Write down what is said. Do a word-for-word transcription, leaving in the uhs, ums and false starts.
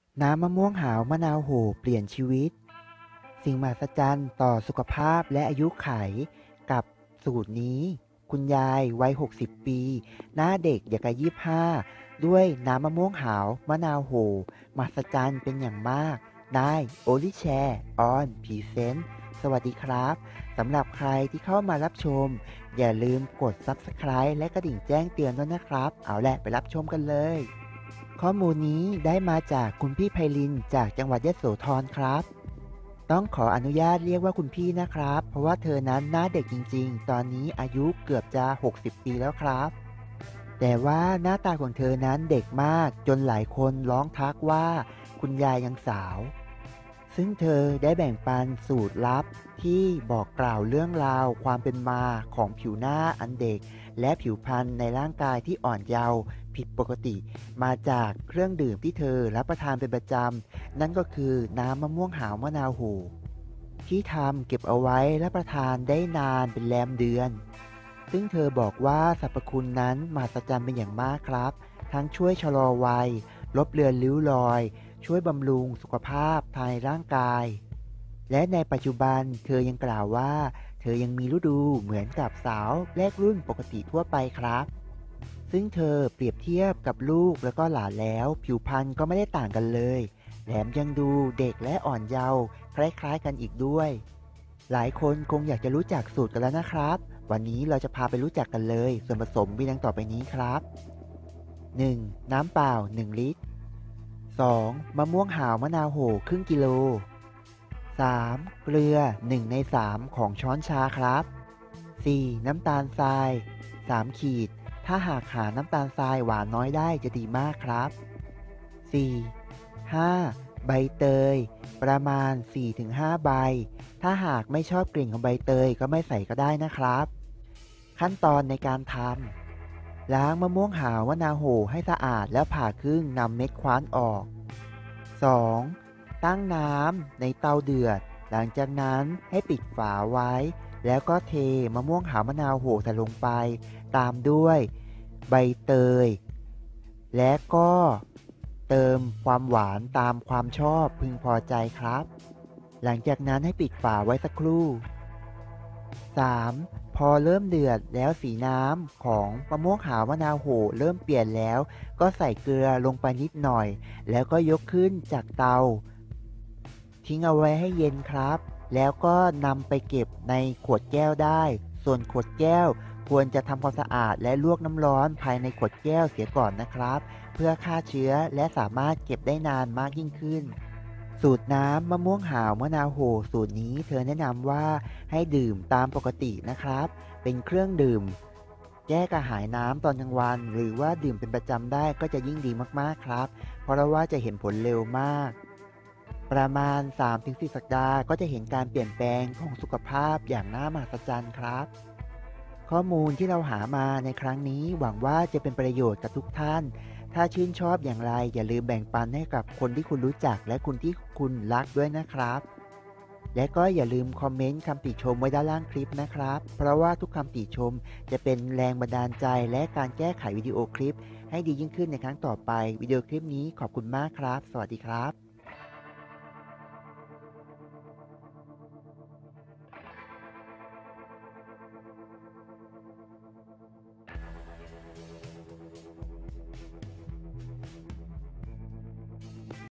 น้ำมะม่วงหาวมะนาวโห่เปลี่ยนชีวิตสิ่งมหัศจรรย์ต่อสุขภาพและอายุขัยกับสูตรนี้คุณยายวัยหกสิบปีหน้าเด็กอย่างกับยี่สิบห้าด้วยน้ำมะม่วงหาวมะนาวโห่มหัศจรรย์เป็นอย่างมากได้โอลิแชร์ออนพรีเซนต์สวัสดีครับสำหรับใครที่เข้ามารับชมอย่าลืมกด ซับสไครบ์ และกระดิ่งแจ้งเตือนด้วยนะครับเอาแหละไปรับชมกันเลยข้อมูลนี้ได้มาจากคุณพี่ไพลินจากจังหวัดยโสธรครับต้องขออนุญาตเรียกว่าคุณพี่นะครับเพราะว่าเธอนั้นหน้าเด็กจริงๆตอนนี้อายุเกือบจะหกสิบปีแล้วครับแต่ว่าหน้าตาของเธอนั้นเด็กมากจนหลายคนร้องทักว่าคุณยายยังสาวซึ่งเธอได้แบ่งปันสูตรลับที่บอกกล่าวเรื่องราวความเป็นมาของผิวหน้าอันเด็กและผิวพรรณในร่างกายที่อ่อนเยาว์ผิดปกติมาจากเครื่องดื่มที่เธอรับประทานเป็นประจำนั่นก็คือน้ำมะม่วงหาวมะนาวโห่ที่ทำเก็บเอาไว้รับประทานได้นานเป็นแรมเดือนซึ่งเธอบอกว่าสรรพคุณนั้นมหัศจรรย์เป็นอย่างมากครับทั้งช่วยชะลอวัยลบเลือนริ้วรอยช่วยบำรุงสุขภาพภายในร่างกายและในปัจจุบันเธอยังกล่าวว่าเธอยังมีฤดูเหมือนกับสาวแรกรุ่นปกติทั่วไปครับซึ่งเธอเปรียบเทียบกับลูกแล้วก็หลานแล้วผิวพรรณก็ไม่ได้ต่างกันเลยแถมยังดูเด็กและอ่อนเยาว์คล้ายๆกันอีกด้วยหลายคนคงอยากจะรู้จักสูตรกันแล้วนะครับวันนี้เราจะพาไปรู้จักกันเลยส่วนผสมมีดังต่อไปนี้ครับหนึ่งน้ำเปล่าหนึ่งลิตรสองมะม่วงหาวมะนาวโห่ครึ่งกิโลสามเกลือหนึ่งในสามของช้อนชาครับสี่น้ำตาลทรายสามขีดถ้าหากหาน้ำตาลทรายหวานน้อยได้จะดีมากครับสี่ ห้าใบเตยประมาณ สี่ถึงห้า ใบถ้าหากไม่ชอบกลิ่นของใบเตยก็ไม่ใส่ก็ได้นะครับขั้นตอนในการทำล้างมะม่วงหาวมะนาวโห่ให้สะอาดแล้วผ่าครึ่งนำเม็ดคว้านออก สอง. ตั้งน้ำในเตาเดือดหลังจากนั้นให้ปิดฝาไว้แล้วก็เทมะม่วงหาวมะนาวโห่ใส่ลงไปตามด้วยใบเตยและก็เติมความหวานตามความชอบพึงพอใจครับหลังจากนั้นให้ปิดฝาไว้สักครู่ สาม. พอเริ่มเดือดแล้วสีน้ำของมะม่วงหาวมะนาวโห่เริ่มเปลี่ยนแล้วก็ใส่เกลือลงไปนิดหน่อยแล้วก็ยกขึ้นจากเตาทิ้งเอาไว้ให้เย็นครับแล้วก็นำไปเก็บในขวดแก้วได้ส่วนขวดแก้วควรจะทำความสะอาดและลวกน้ำร้อนภายในขวดแก้วเสียก่อนนะครับเพื่อฆ่าเชื้อและสามารถเก็บได้นานมากยิ่งขึ้นสูตรน้ำมะม่วงหาวมะนาวโห่สูตรนี้เธอแนะนำว่าให้ดื่มตามปกตินะครับเป็นเครื่องดื่มแก้กระหายน้ำตอนกลางวันหรือว่าดื่มเป็นประจำได้ก็จะยิ่งดีมากๆครับเพราะว่าจะเห็นผลเร็วมากประมาณ สามถึงสี่ สัปดาห์ก็จะเห็นการเปลี่ยนแปลงของสุขภาพอย่างน่ามหัศจรรย์ครับข้อมูลที่เราหามาในครั้งนี้หวังว่าจะเป็นประโยชน์กับทุกท่านถ้าชื่นชอบอย่างไรอย่าลืมแบ่งปันให้กับคนที่คุณรู้จักและคนที่คุณรักด้วยนะครับและก็อย่าลืมคอมเมนต์คำติชมไว้ด้านล่างคลิปนะครับเพราะว่าทุกคำติชมจะเป็นแรงบันดาลใจและการแก้ไขวิดีโอคลิปให้ดียิ่งขึ้นในครั้งต่อไปวิดีโอคลิปนี้ขอบคุณมากครับสวัสดีครับ